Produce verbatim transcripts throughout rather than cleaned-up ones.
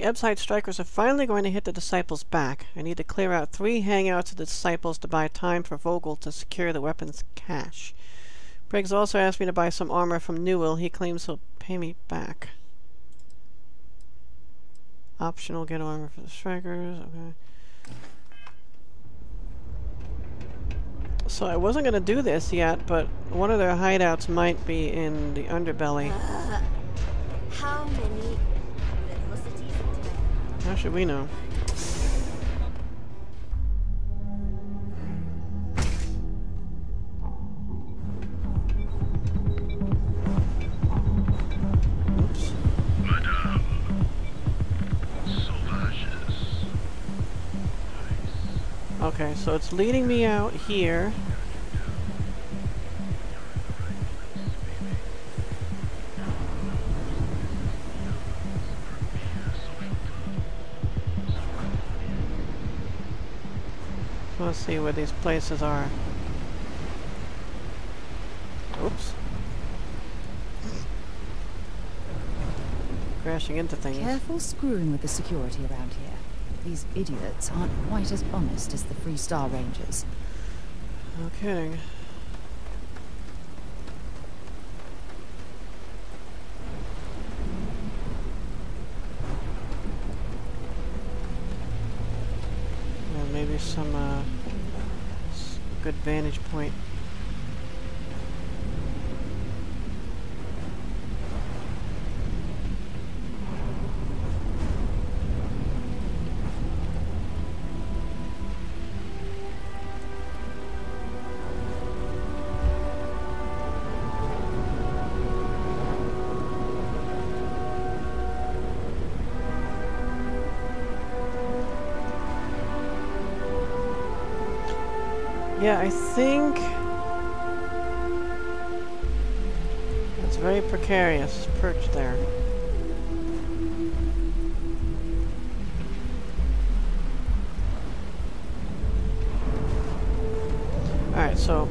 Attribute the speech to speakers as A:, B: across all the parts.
A: Ebside strikers are finally going to hit the Disciples back. I need to clear out three hangouts of the Disciples to buy time for Vogel to secure the weapons cache. Briggs also asked me to buy some armor from Newell. He claims he'll pay me back. Optional, get armor for the strikers. Okay. So I wasn't going to do this yet, but one of their hideouts might be in the Underbelly.
B: Uh, how many...
A: How should we know? Oops.
C: Madame. Sauvages.
A: Okay, so it's leading me out here. Let's see where these places are. Oops. Crashing into things.
D: Careful screwing with the security around here. These idiots aren't quite as honest as the Free Star Rangers.
A: No kidding. Maybe some uh, s good vantage point. Yeah, I think it's very precarious perched there. Alright, so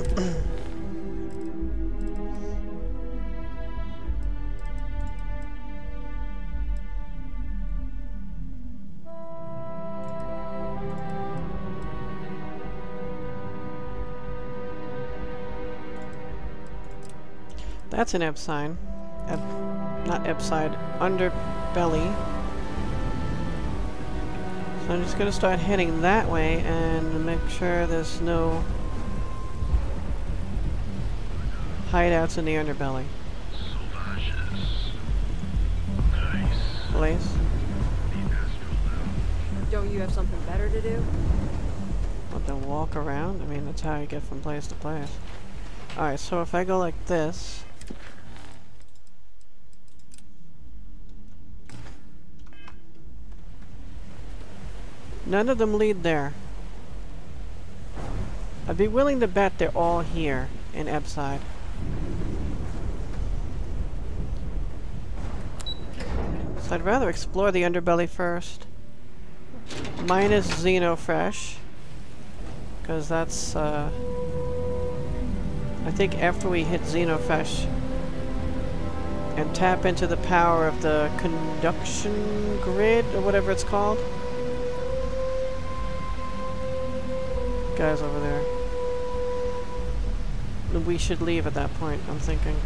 A: that's an ebb sign. Ebb, not ebb side, underbelly. So I'm just going to start heading that way and make sure there's no hideouts in the underbelly. Place.
B: Don't you have something better to do?
A: What, to walk around? I mean, that's how you get from place to place. Alright, so if I go like this... None of them lead there. I'd be willing to bet they're all here in Ebside. So I'd rather explore the underbelly first. Minus Xenofresh. Because that's, uh... I think after we hit Xenofresh and tap into the power of the conduction grid, or whatever it's called. Guys over there. We should leave at that point, I'm thinking.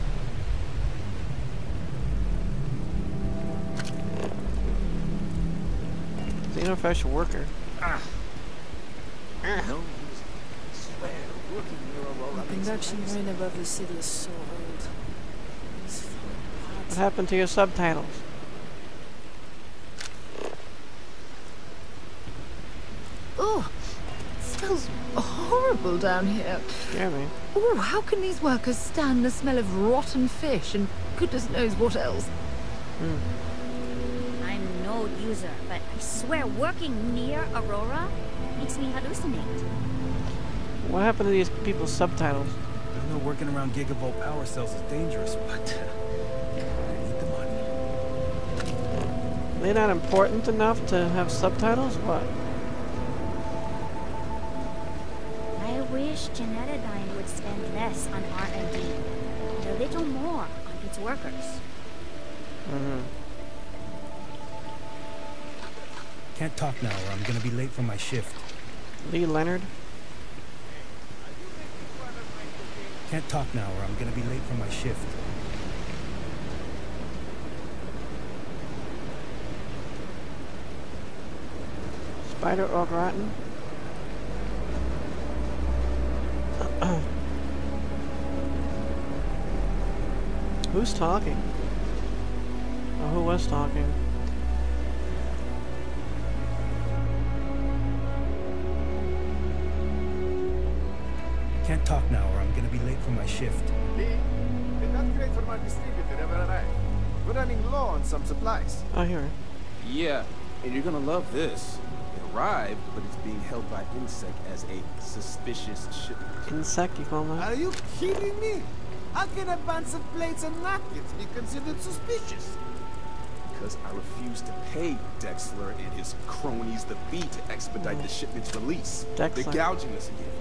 A: Xenofresh worker. Ah. Ah.
E: The conduction grid above the city is so old.
A: What happened to your subtitles?
D: Oh, it smells horrible down here.
A: Scare me.
D: Oh, how can these workers stand the smell of rotten fish and goodness knows what else?
A: Hmm.
F: I'm no user, but I swear working near Aurora makes me hallucinate.
A: What happened to these people's subtitles?
G: I know working around gigavolt power cells is dangerous, but I need the money.
A: They're not important enough to have subtitles? What?
F: I wish Genetadyne would spend less on R and D and a little more on its workers.
A: Mm-hmm.
G: Can't talk now or I'm gonna be late for my shift.
A: Lee Leonard.
G: Can't talk now or I'm gonna be late for my shift.
A: Spider au gratin. Who's talking? Oh, who was talking?
G: Can't talk now or I'm gonna be late for my shift.
C: Lee, did that crate from our distributor ever arrive? We're running low on some supplies.
A: Oh, here.
H: Yeah, and you're gonna love this. It arrived, but it's being held by Insect as a suspicious shipment.
A: Insect, you call that?
C: Are you kidding me? How can a bunch of plates and napkins be considered suspicious?
H: Because I refuse to pay Dexler and his cronies the fee to expedite the shipment's release.
A: Dexler.
H: They're gouging us again.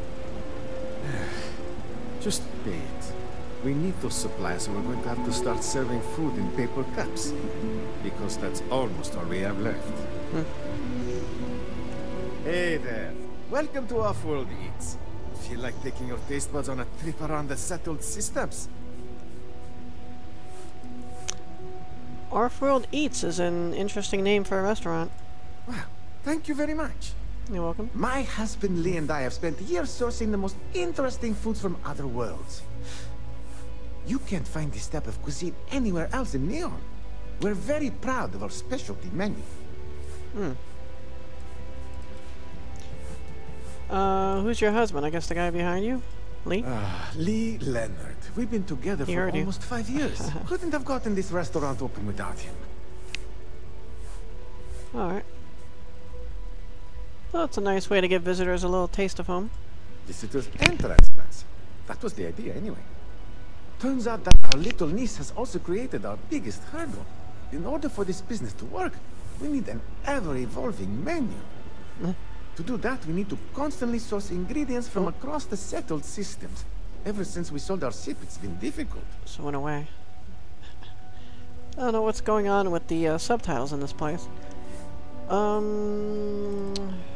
C: Just pay it. We need those supplies and we're going to have to start serving food in paper cups. Because that's almost all we have left.
A: Hmm.
C: Hey there. Welcome to Offworld Eats. Feel like taking your taste buds on a trip around the settled systems?
A: Offworld Eats is an interesting name for a restaurant.
C: Well, thank you very much.
A: You're welcome.
C: My husband Lee and I have spent years sourcing the most interesting foods from other worlds. You can't find this type of cuisine anywhere else in Neon. We're very proud of our specialty menu.
A: Hmm. Uh, who's your husband? I guess the guy behind you? Lee?
C: Uh, Lee Leonard. We've been together
A: He
C: for
A: heard you.
C: almost five years. Couldn't have gotten this restaurant open without him.
A: Alright. Well, that's a nice way to give visitors a little taste of home.
C: Visitors and transplants. That was the idea anyway. Turns out that our little niece has also created our biggest hurdle. In order for this business to work, we need an ever-evolving menu.
A: Mm.
C: To do that, we need to constantly source ingredients from across the settled systems. Ever since we sold our ship, it's been difficult.
A: So went away. I don't know what's going on with the uh, subtitles in this place. Um...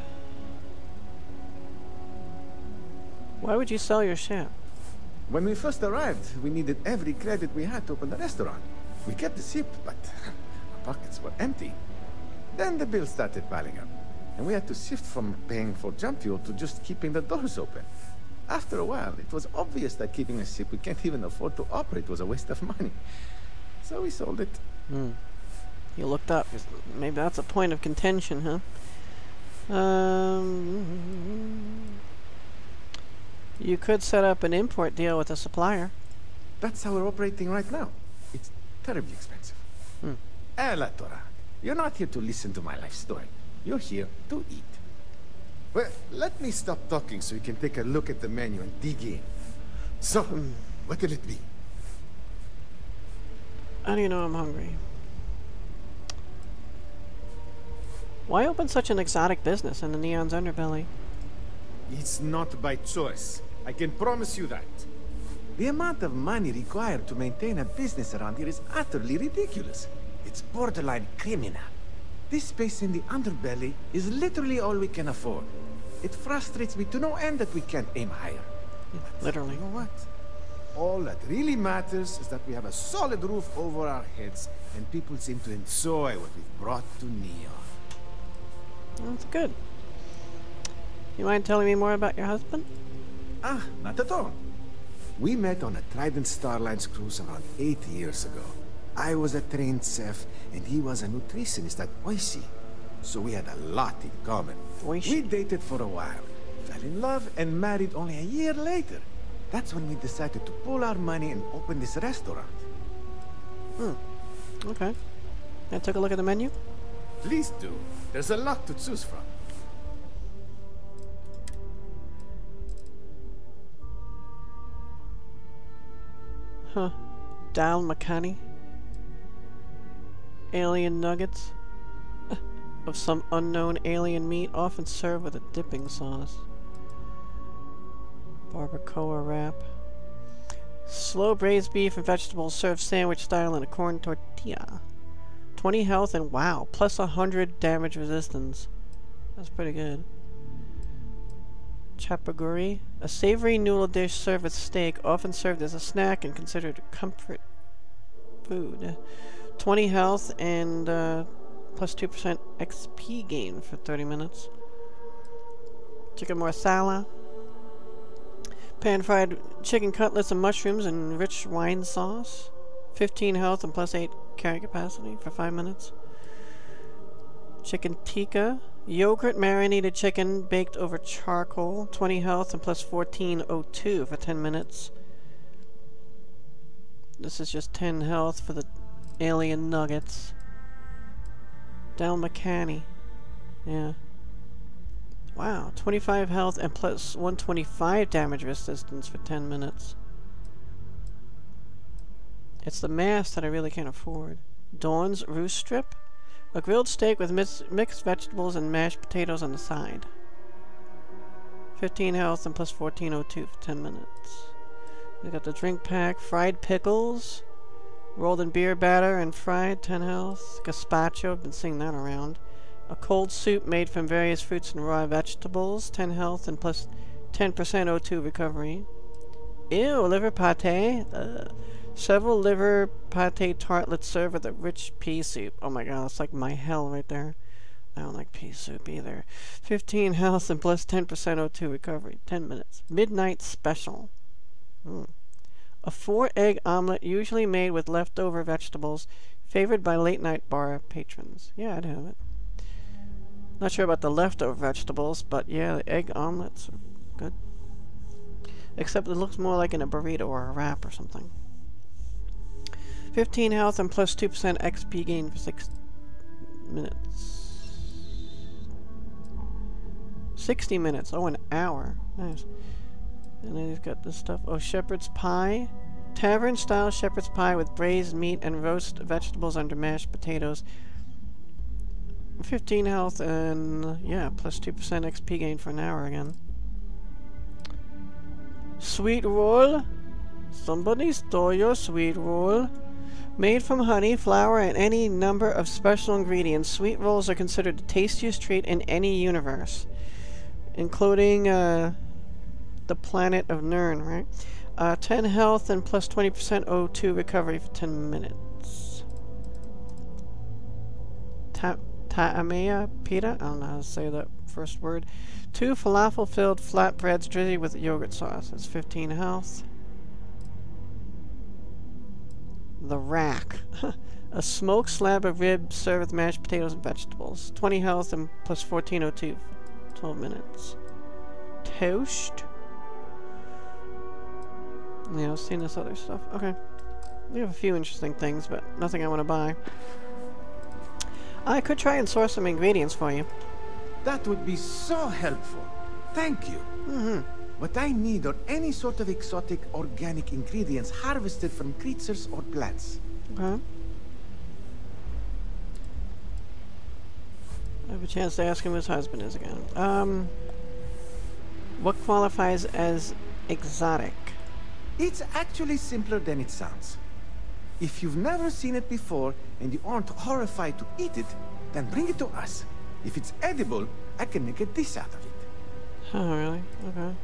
A: Why would you sell your ship?
C: When we first arrived, we needed every credit we had to open the restaurant. We kept the ship, but our pockets were empty. Then the bills started piling up, and we had to shift from paying for jump fuel to just keeping the doors open. After a while, it was obvious that keeping a ship we can't even afford to operate was a waste of money. So we sold it.
A: Hmm. You looked up. Maybe that's a point of contention, huh? Um... You could set up an import deal with a supplier.
C: That's how we're operating right now. It's terribly expensive.
A: Hmm.
C: Ella Torah, you're not here to listen to my life story. You're here to eat. Well, let me stop talking so you can take a look at the menu and dig in. So, what will it be?
A: How do you know I'm hungry? Why open such an exotic business in the Neon's underbelly?
C: It's not by choice. I can promise you that. The amount of money required to maintain a business around here is utterly ridiculous. It's borderline criminal. This space in the underbelly is literally all we can afford. It frustrates me to no end that we can't aim higher. But
A: Literally.
C: you know what? All that really matters is that we have a solid roof over our heads, and people seem to enjoy what we've brought to Neon.
A: That's good. You mind telling me more about your husband?
C: Ah, not at all. We met on a Trident Starline's cruise around eight years ago. I was a trained chef, and he was a nutritionist at Oishi. So we had a lot in common.
A: Oishi.
C: We dated for a while, fell in love, and married only a year later. That's when we decided to pool our money and open this restaurant.
A: Hmm. Okay. I took a look at the menu.
C: Please do. There's a lot to choose from.
A: Huh. Dal Makhani. Alien nuggets. Of some unknown alien meat, often served with a dipping sauce. Barbacoa wrap. Slow braised beef and vegetables served sandwich style in a corn tortilla. twenty health and wow, plus one hundred damage resistance. That's pretty good. Chapaguri, a savory noodle dish served with steak, often served as a snack and considered a comfort food. twenty health and uh, plus two percent X P gain for thirty minutes. Chicken marsala. Pan-fried chicken cutlets and mushrooms and rich wine sauce. fifteen health and plus eight carry capacity for five minutes. Chicken tikka. Yogurt marinated chicken baked over charcoal. twenty health and plus fourteen oh two for ten minutes. This is just ten health for the alien nuggets. Dal Makhani. Yeah. Wow. twenty-five health and plus one twenty-five damage resistance for ten minutes. It's the mass that I really can't afford. Dawn's Roost Strip. A grilled steak with mix mixed vegetables and mashed potatoes on the side. fifteen health and plus fourteen oh two for ten minutes. We got the drink pack. Fried pickles. Rolled in beer batter and fried. ten health. Gazpacho. I've been seeing that around. A cold soup made from various fruits and raw vegetables. ten health and plus ten percent O two recovery. Ew, liver pate. Ugh. Several liver pate tartlets served with a rich pea soup. Oh my god, that's like my hell right there. I don't like pea soup either. fifteen health and plus ten percent O two recovery. ten minutes. Midnight special. Mm. A four egg omelet usually made with leftover vegetables, favored by late night bar patrons. Yeah, I'd have it. Not sure about the leftover vegetables, but yeah, the egg omelets are good. Except it looks more like in a burrito or a wrap or something. fifteen health and plus two percent X P gain for six minutes. sixty minutes. Oh, an hour. Nice. And then he's got this stuff. Oh, shepherd's pie. Tavern-style shepherd's pie with braised meat and roast vegetables under mashed potatoes. fifteen health and, yeah, plus two percent X P gain for an hour again. Sweet roll. Somebody stole your sweet roll. Made from honey, flour, and any number of special ingredients, sweet rolls are considered the tastiest treat in any universe, including uh, the planet of Nern, right? Uh, ten health and plus twenty percent O two recovery for ten minutes. Ta Ta'amea pita? I don't know how to say that first word. Two falafel-filled flatbreads drizzled with yogurt sauce. That's fifteen health. The rack. A smoked slab of ribs served with mashed potatoes and vegetables. twenty health and plus fourteen oh two for twelve minutes. Toast. Yeah, I've seen this other stuff. Okay. We have a few interesting things, but nothing I want to buy. I could try and source some ingredients for you.
C: That would be so helpful. Thank you.
A: Mm-hmm.
C: What I need are any sort of exotic organic ingredients harvested from creatures or plants.
A: Okay. I have a chance to ask him who his husband is again. Um, what qualifies as exotic?
C: It's actually simpler than it sounds. If you've never seen it before and you aren't horrified to eat it, then bring it to us. If it's edible, I can make a dish out of it.
A: Oh, really? Okay.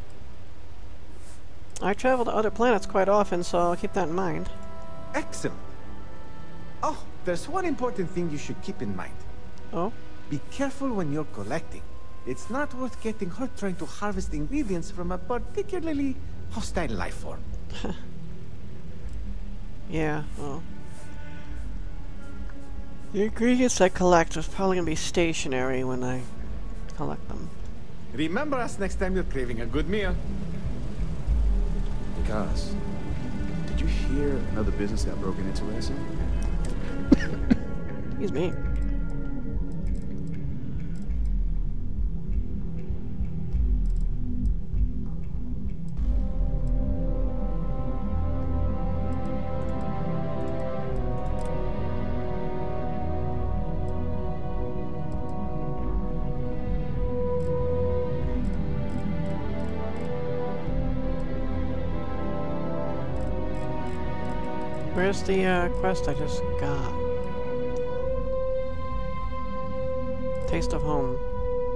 A: I travel to other planets quite often, so I'll keep that in mind.
C: Excellent. Oh, there's one important thing you should keep in mind.
A: Oh?
C: Be careful when you're collecting. It's not worth getting hurt trying to harvest ingredients from a particularly hostile life form.
A: Yeah, well. The ingredients I collect is probably going to be stationary when I collect them.
C: Remember us next time you're craving a good meal.
H: Because, did you hear another business got broken into recently?
A: Excuse me. Where's the uh, quest I just got? Taste of Home.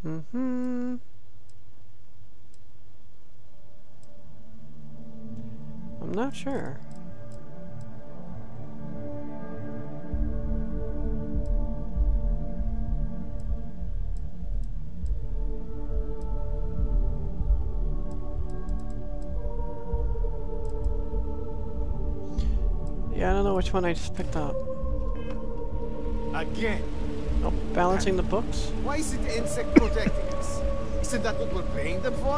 A: Mm-hmm. I'm not sure. Yeah, I don't know which one I just picked up.
C: Again.
A: Oh, balancing the books?
C: Why is it the insect protecting us? Isn't that what we're paying them for?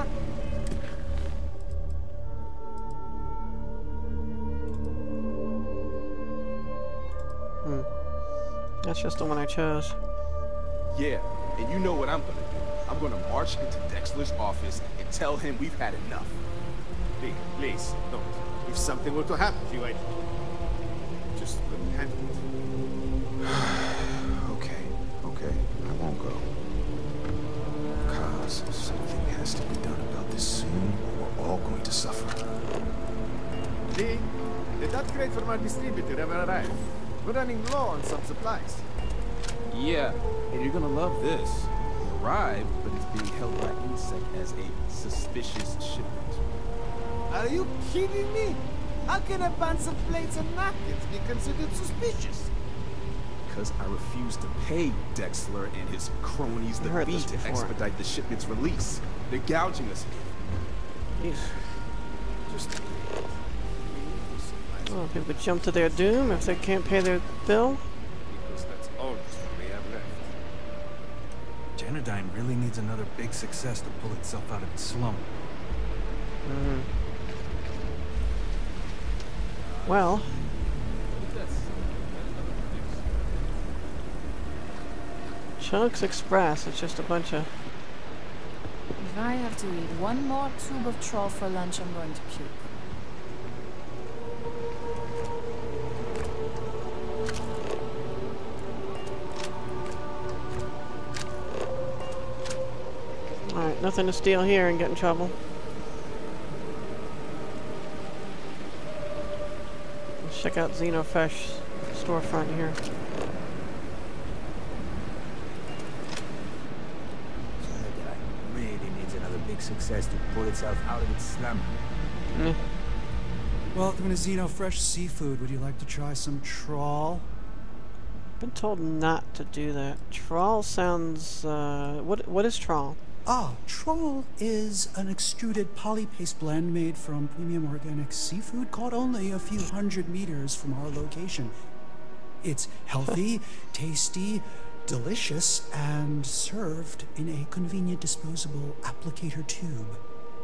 A: Hmm. That's just the one I chose.
H: Yeah, and you know what I'm gonna do. I'm gonna march into Dexler's office and tell him we've had enough.
C: Please, please, don't. If something were to happen to you, I just couldn't handle it.
H: Okay, okay, I won't go. Cause something has to be done about this soon, or we're all going to suffer.
C: Lee, did that crate from our distributor ever arrive? We're running low on some supplies.
H: Yeah, and you're gonna love this. It arrived, but it's being held by Insect as a suspicious shipment.
C: Are you kidding me? How can a bunch of plates and napkins be considered suspicious?
H: Because I refuse to pay Dexler and his cronies the
A: heard
H: fee
A: this
H: to
A: before.
H: expedite the shipment's release. They're gouging us.
A: Jeez.
C: Just...
A: Well, people could jump to their doom if they can't pay their bill.
C: Because that's always what we have left.
G: Janadyne really needs another big success to pull itself out of its slump.
A: Mm. Well. Chunks Express, it's just a bunch of...
E: If I have to eat one more tube of trawl for lunch, I'm going to puke.
A: Alright, nothing to steal here and get in trouble. Let's check out Xenofresh storefront here.
I: Janadyne really needs another big success to pull itself out of its slump.
A: Mm.
J: Welcome to Xenofresh Seafood. Would you like to try some trawl?
A: Been told not to do that. Trawl sounds, uh, what, what is trawl?
J: Ah, trawl is an extruded polypaste blend made from premium organic seafood caught only a few hundred meters from our location. It's healthy, tasty, delicious, and served in a convenient disposable applicator tube.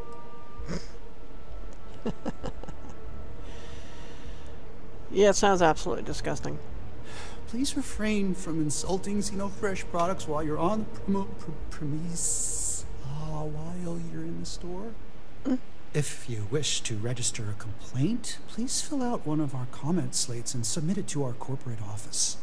A: Yeah, it sounds absolutely disgusting.
J: Please refrain from insulting Xenofresh products while you're on the promo pr premise. Ah, while you're in the store. Mm. If you wish to register a complaint, please fill out one of our comment slates and submit it to our corporate office.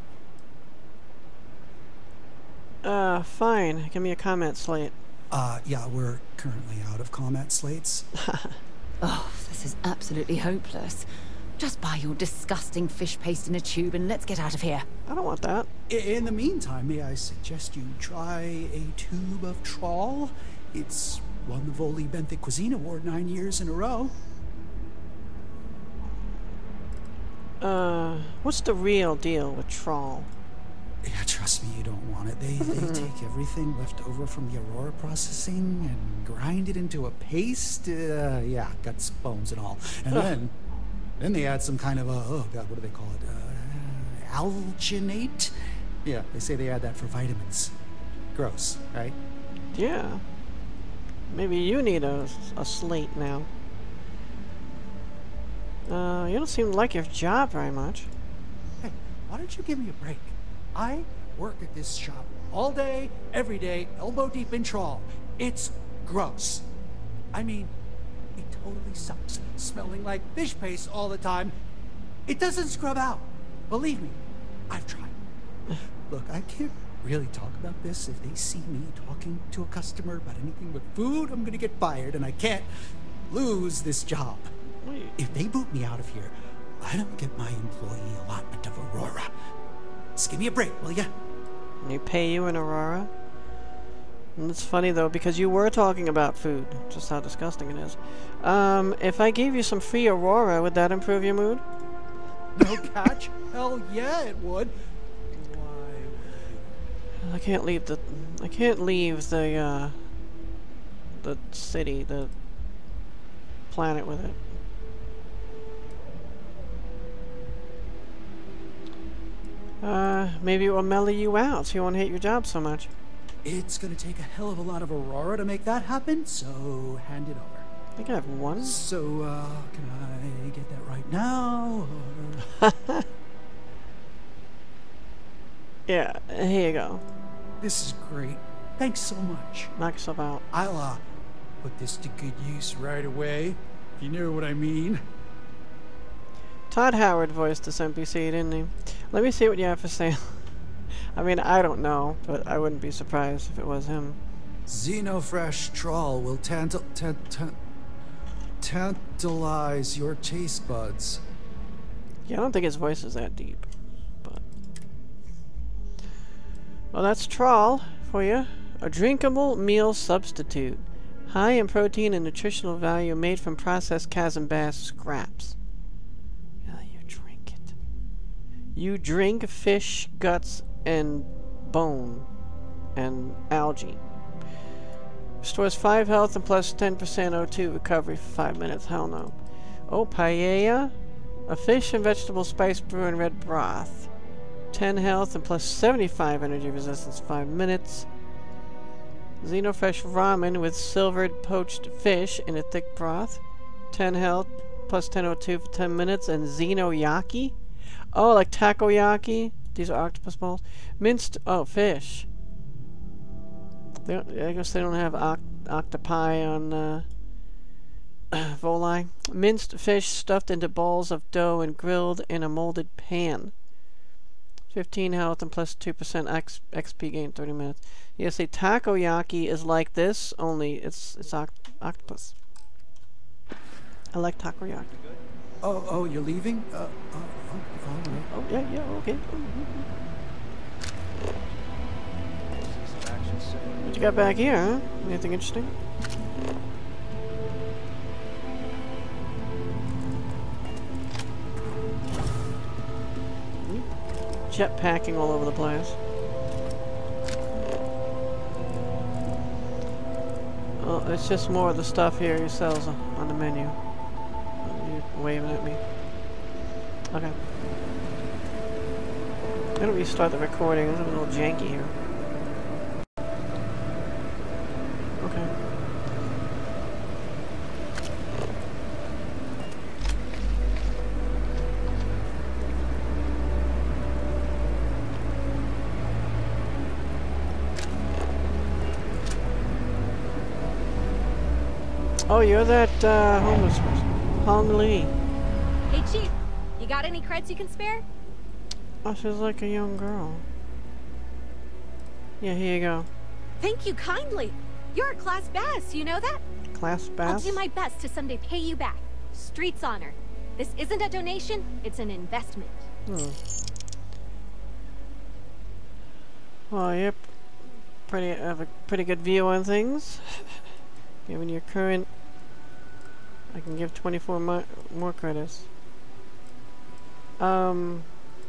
A: Uh, fine. Give me a comment slate.
J: Uh, yeah, we're currently out of comment slates.
D: Oh, this is absolutely hopeless. Just buy your disgusting fish paste in a tube and let's get out of here.
A: I don't want that.
J: In the meantime, may I suggest you try a tube of trawl? It's won the Voli Benthic Cuisine Award nine years in a row.
A: Uh, what's the real deal with trawl?
J: Yeah, trust me, you don't want it. They, they take everything left over from the Aurora processing and grind it into a paste. Uh, yeah, guts, bones, and all. And then... Then they add some kind of a, oh god, what do they call it? Uh, alginate? Yeah, they say they add that for vitamins. Gross, right?
A: Yeah. Maybe you need a, a slate now. Uh, you don't seem to like your job very much.
J: Hey, why don't you give me a break? I work at this shop all day, every day, elbow deep in trawl. It's gross. I mean, it totally sucks, smelling like fish paste all the time. It doesn't scrub out. Believe me, I've tried. Look, I can't really talk about this. If they see me talking to a customer about anything but food, I'm gonna get fired, and I can't lose this job.
A: Wait.
J: If they boot me out of here, I don't get my employee allotment of Aurora. Just give me a break, will ya?
A: They pay you in Aurora? And it's funny though, because you were talking about food, just how disgusting it is. Um, if I gave you some free Aurora, would that improve your mood?
J: No catch? Hell yeah, it would. Why would you?
A: I can't leave the... I can't leave the, uh... the city, the planet with it. Uh, maybe it will mellow you out so you won't hate your job so much.
J: It's gonna take a hell of a lot of Aurora to make that happen, so hand it over.
A: I think I have one.
J: So, uh, can I get that right now? Or...
A: Yeah, here you go.
J: This is great. Thanks so much.
A: Knock yourself out.
J: I'll, uh, put this to good use right away, if you know what I mean.
A: Todd Howard voiced this N P C, didn't he? Let me see what you have for sale. I mean, I don't know, but I wouldn't be surprised if it was him.
J: Xenofresh Trawl will tantal tant tant tantalize your taste buds.
A: Yeah, I don't think his voice is that deep, but... Well, that's Trawl for you. A drinkable meal substitute. High in protein and nutritional value, made from processed chasm bass scraps. Yeah, you drink it. You drink fish guts and bone and algae. Restores five health and plus ten percent O two recovery for five minutes. Hell no. Oh, paella. A fish and vegetable spice brew and red broth. ten health and plus seventy-five energy resistance, five minutes. Xenofresh ramen with silvered poached fish in a thick broth. ten health plus ten O two for ten minutes. And Xenoyaki. Oh, like takoyaki. These are octopus balls. Minced, oh, fish. They don't, I guess they don't have oct octopi on uh, Voli. Minced fish stuffed into balls of dough and grilled in a molded pan. fifteen health and plus two percent X P gain, thirty minutes. Yes, a takoyaki is like this, only it's it's oct octopus. I like takoyaki.
J: Oh, oh, you're leaving? Uh, oh, oh, all right.
A: Oh, yeah, yeah, okay. What you got back here, huh? Anything interesting? Jetpacking all over the place. Well, it's just more of the stuff here he sells on the menu. You're waving at me. Okay. Why don't we start the recording? It's a little janky here. Okay. Oh, you're that uh, homeless person. Hong Lee.
B: Hey, Chief. You got any creds you can spare?
A: Oh, she's like a young girl. Yeah, here you go.
B: Thank you kindly. You're a class bass, you know that?
A: Class bass?
B: I'll do my best to someday pay you back. Street's honor. This isn't a donation, it's an investment.
A: Hmm. Well, you're pretty, have a pretty good view on things. Given your current... I can give twenty-four mo more credits. Um...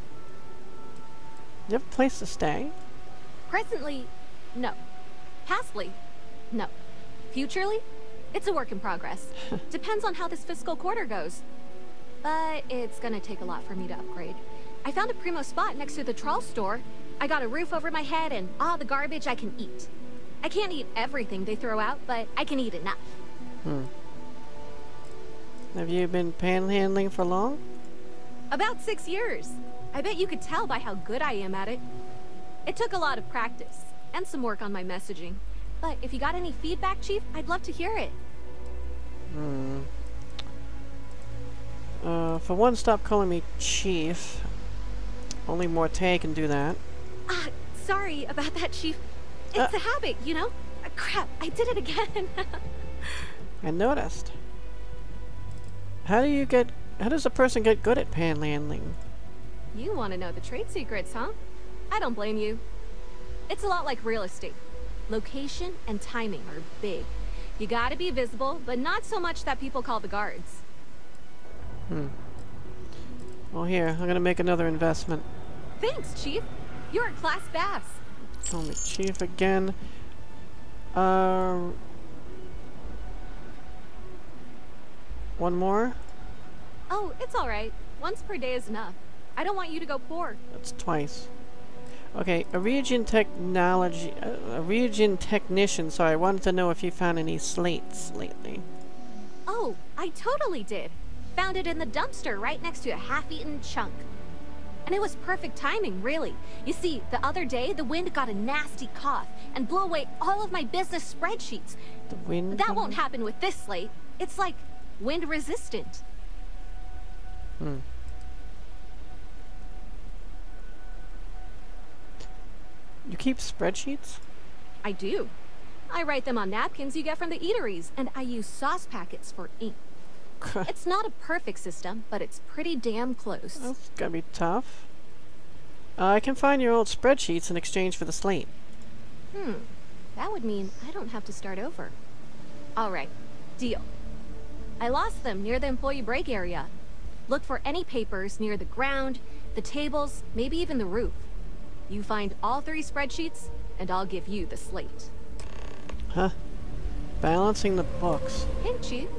A: You have a place to stay?
B: Presently, no. Pastly, no. Futurely, it's a work in progress. Depends on how this fiscal quarter goes. But it's gonna take a lot for me to upgrade. I found a primo spot next to the trawl store. I got a roof over my head and all the garbage I can eat. I can't eat everything they throw out, but I can eat enough.
A: Hmm. Have you been panhandling for long?
B: About six years. I bet you could tell by how good I am at it. It took a lot of practice, and some work on my messaging. But if you got any feedback, Chief, I'd love to hear it.
A: Hmm. Uh, for one, stop calling me Chief. Only Morte can do that.
B: Ah, sorry about that, Chief. It's
A: Uh.
B: a habit, you know? Uh, crap, I did it again.
A: I noticed. How do you get... How does a person get good at panhandling?
B: You want to know the trade secrets, huh? I don't blame you. It's a lot like real estate. Location and timing are big. You gotta be visible, but not so much that people call the guards.
A: Hmm. Well, here, I'm gonna make another investment.
B: Thanks, Chief. You're a class bass.
A: Call me Chief again. Uh, one more?
B: Oh, it's alright. Once per day is enough. I don't want you to go poor.
A: That's twice. Okay, a region technology, uh, a region technician. So I wanted to know if you found any slates lately.
B: Oh, I totally did. Found it in the dumpster right next to a half-eaten chunk. And it was perfect timing, really. You see, the other day, the wind got a nasty cough and blew away all of my business spreadsheets.
A: The wind?
B: That won't happen with this slate. It's like wind-resistant.
A: Hmm. You keep spreadsheets?
B: I do. I write them on napkins you get from the eateries, and I use sauce packets for ink. It's not a perfect system, but it's pretty damn close.
A: That's gonna be tough. Uh, I can find your old spreadsheets in exchange for the slate.
B: Hmm. That would mean I don't have to start over. Alright. Deal. I lost them near the employee break area. Look for any papers near the ground, the tables, maybe even the roof. You find all three spreadsheets, and I'll give you the slate.
A: Huh. Balancing the books.
B: Hint you.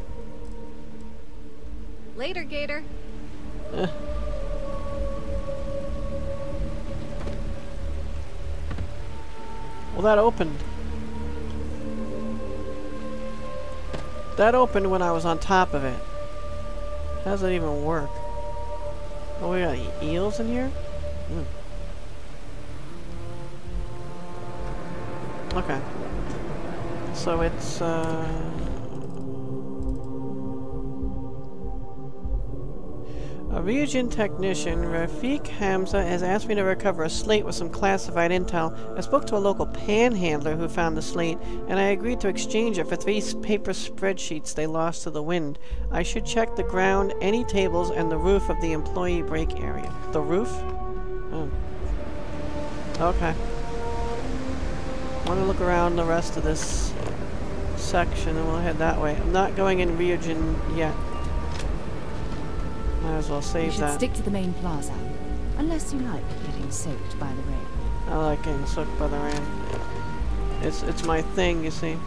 B: Later, Gator.
A: Eh. Well, that opened. That opened when I was on top of it. How does that even work? Oh, we got e eels in here? Mm. Okay. So it's, uh... a region technician, Rafiq Hamza, has asked me to recover a slate with some classified intel. I spoke to a local panhandler who found the slate, and I agreed to exchange it for three paper spreadsheets they lost to the wind. I should check the ground, any tables, and the roof of the employee break area. The roof? Oh. Okay. I want to look around the rest of this section, and we'll head that way. I'm not going in region yet. Might as well save
D: you should
A: that.
D: Stick to the main plaza, unless you like getting soaked by the rain.
A: I like getting soaked by the rain. It's it's my thing, you see.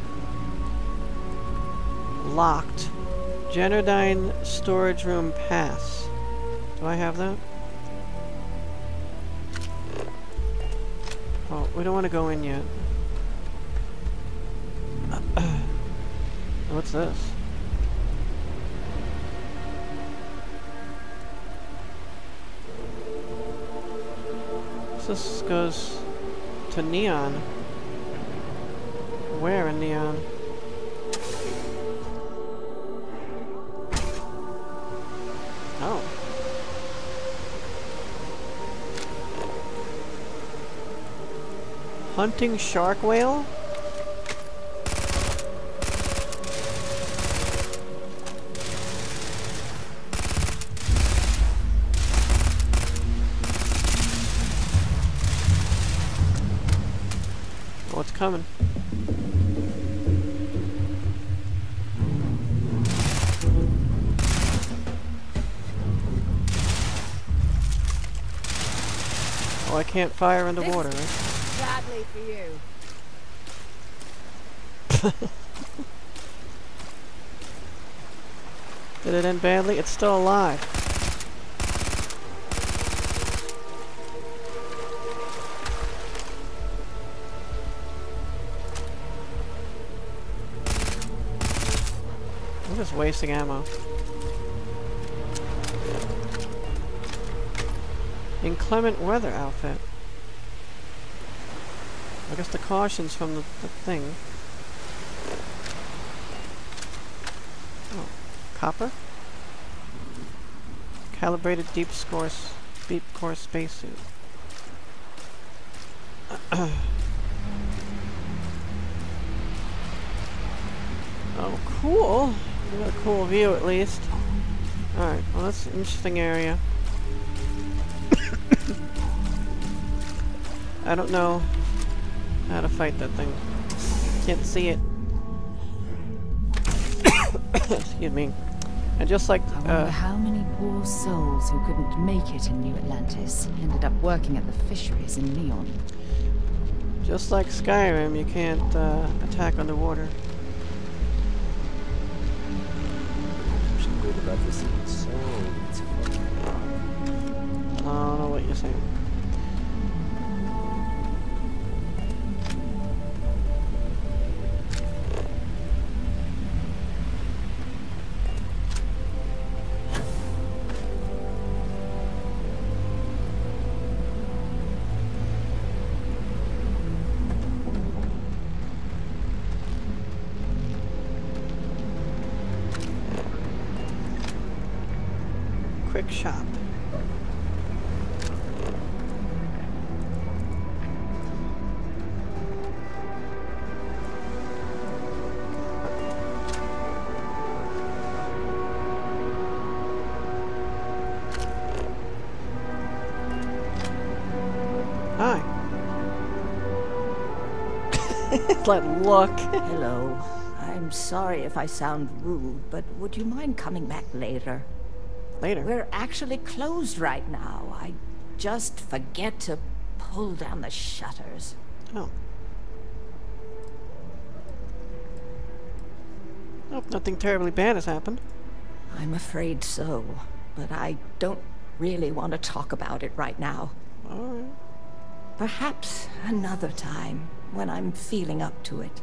A: Locked. Genodyne storage room pass. Do I have that? Well, we don't want to go in yet. What's this? This goes to Neon. Where in Neon? Oh. Hunting shark whale? What's coming? Oh, I can't fire underwater, right?
E: Badly for you.
A: Did it end badly? It's still alive. I'm just wasting ammo. Inclement weather outfit. I guess the caution's from the, the thing. Oh, copper? Calibrated deep course, deep course spacesuit. Oh, cool! We got a cool view at least. Alright, well that's an interesting area. I don't know how to fight that thing. can't see it. Excuse me. And just like
D: I wonder
A: uh,
D: how many poor souls who couldn't make it in New Atlantis ended up working at the fisheries in Neon.
A: just like Skyrim, you can't uh, attack underwater.
I: Some good about this so it's fucking
A: I don't know what you're saying. Quick shop. Hi. Like, look.
K: Hello. I'm sorry if I sound rude, but would you mind coming back later?
A: Later.
K: We're actually closed right now. I just forget to pull down the shutters.
A: Oh. Oh, nothing terribly bad has happened.
K: I'm afraid so, but I don't really want to talk about it right now.
A: All right.
K: Perhaps another time, when I'm feeling up to it.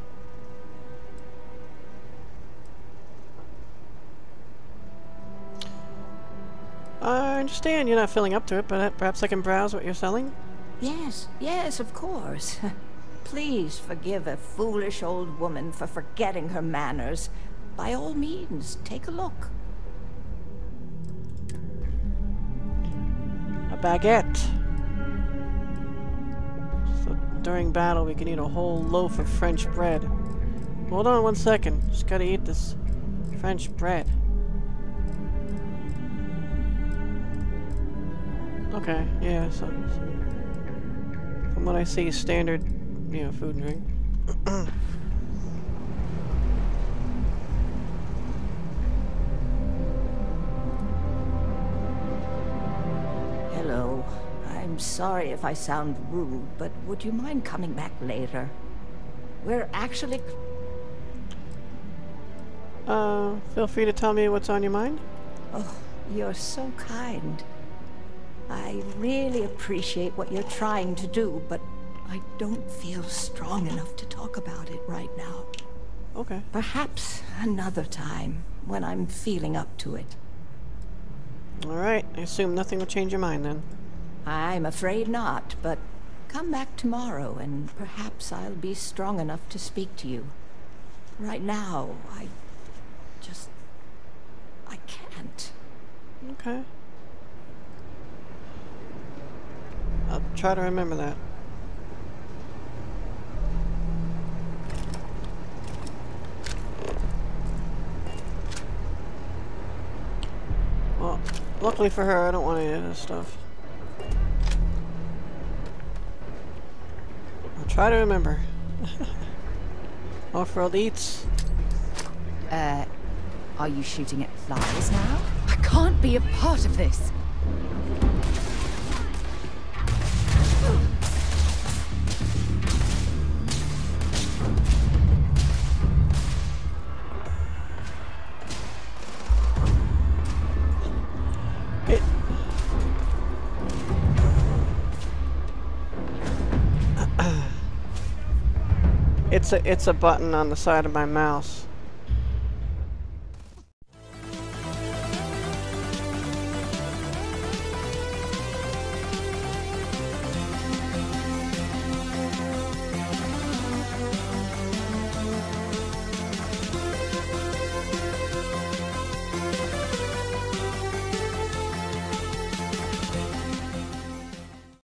A: I understand you're not feeling up to it, but perhaps I can browse what you're selling?
K: Yes, yes, of course. Please forgive a foolish old woman for forgetting her manners. By all means, take a look.
A: A baguette. So during battle, we can eat a whole loaf of French bread. Hold on one second. Just gotta eat this French bread. Okay, yeah, so, so from what I see, standard, you know, food and drink.
K: Hello. I'm sorry if I sound rude, but would you mind coming back later? We're actually...
A: Uh, feel free to tell me what's on your mind.
K: Oh, you're so kind. I really appreciate what you're trying to do, but I don't feel strong enough to talk about it right now.
A: Okay.
K: Perhaps another time, when I'm feeling up to it.
A: Alright, I assume nothing will change your mind then.
K: I'm afraid not, but come back tomorrow and perhaps I'll be strong enough to speak to you. Right now, I just... I can't.
A: Okay. I'll try to remember that. Well, luckily for her, I don't want any of this stuff. I'll try to remember. Off-world eats.
D: Uh, are you shooting at flies now? I can't be a part of this!
A: It... It's a, it's a button on the side of my mouse.